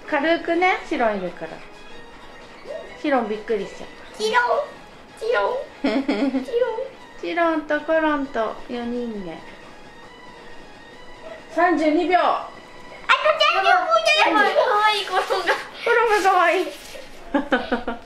軽くね、シロンいるから。シロンびっくりしちゃった。 チロンチロンチロンシロンとコロンと4人で。32秒。 あと30秒じゃない。かわいいコロンが。 コロンがかわいい。 チロンあと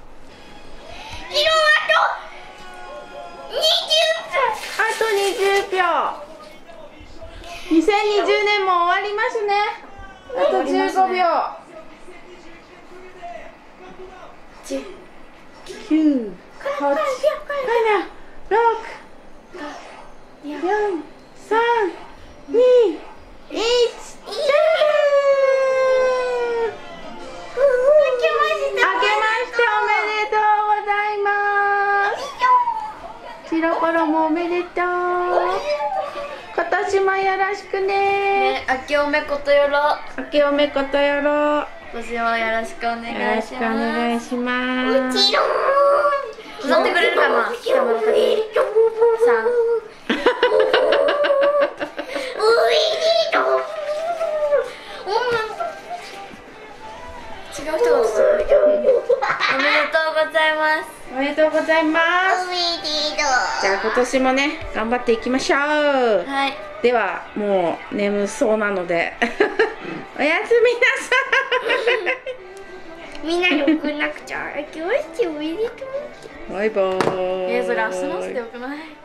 あと20秒。2020年も終わりますね。あと15秒。10、9、8、7、6、4、3、2、1、明けましておめでとうございます。チロコロもおめでとう。今年もよろしくね。 あけおめことよろ。 あけおめことよろ。 今年もよろしくお願いします。 よろしくお願いします。 もちろん。踊ってくれるかな。下の時。違う人が踊ってくれる。おめでとうございます。 おめでとうございます。じゃあ今年もね頑張っていきましょう。 はい。 ではもう眠そうなのでおやすみなさい。 みんなに送らなくちゃ。今日はおめでとう。 バイバーイ。 それ明日の朝でよくない？